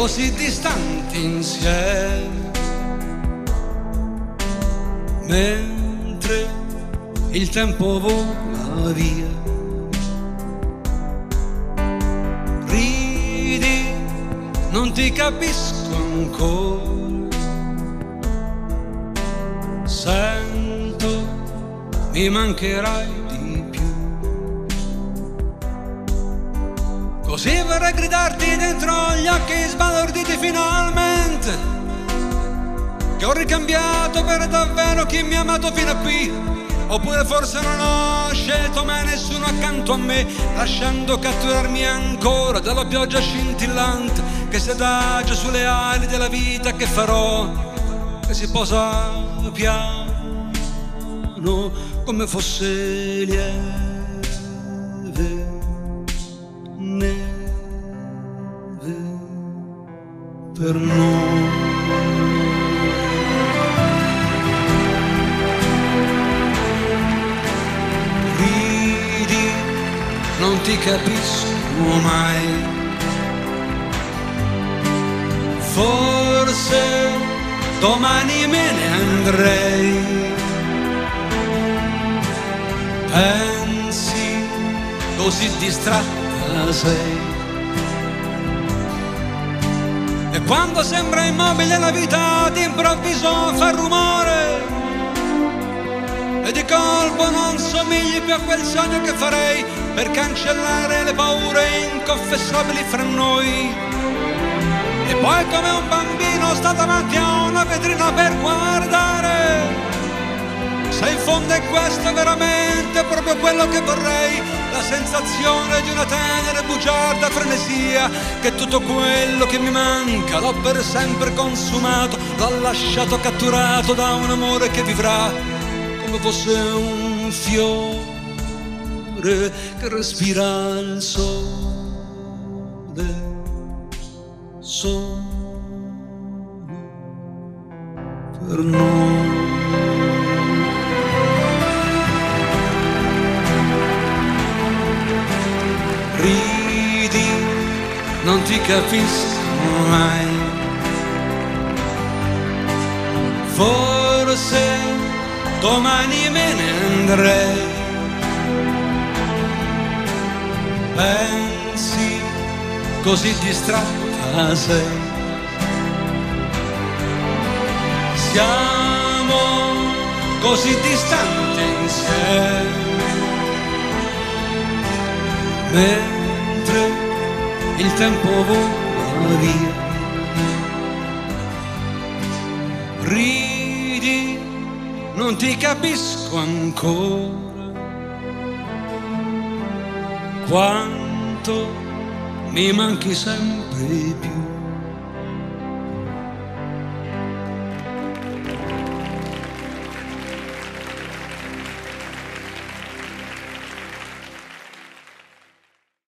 così distanti insieme, mentre il tempo vola via. Ridi, non ti capisco ancora, sento mi mancherai di più. Così vorrei gridarti dentro gli occhi sbalorditi finalmente, che ho ricambiato per davvero chi mi ha amato fino a qui. Oppure forse non ho scelto mai nessuno accanto a me, lasciando catturarmi ancora dalla pioggia scintillante che si adagia sulle ali della vita che farò, che si posa piano come fosse lieve neve per noi. Ridi, non ti capisco mai, forse domani me ne andrei. Pensi, così distratta sei, e quando sembra immobile la vita d'improvviso fa rumore, e di colpo non somigli più a quel sogno che farei per cancellare le paure inconfessabili fra noi. E poi come un bambino sto davanti a una vetrina per guardare se in fondo è questo veramente proprio quello che vorrei, la sensazione di una tenera e bugiarda frenesia, che tutto quello che mi manca l'ho per sempre consumato, l'ho lasciato catturato da un amore che vivrà come fosse un fiore che respira il sole, solo per noi. Ridi, non ti capisco mai, forse domani me ne andrei. Pensi, così distratta sei, siamo così distanti insieme, mentre il tempo vola via. Ridi, non ti capisco ancora, quanto mi manchi sempre più.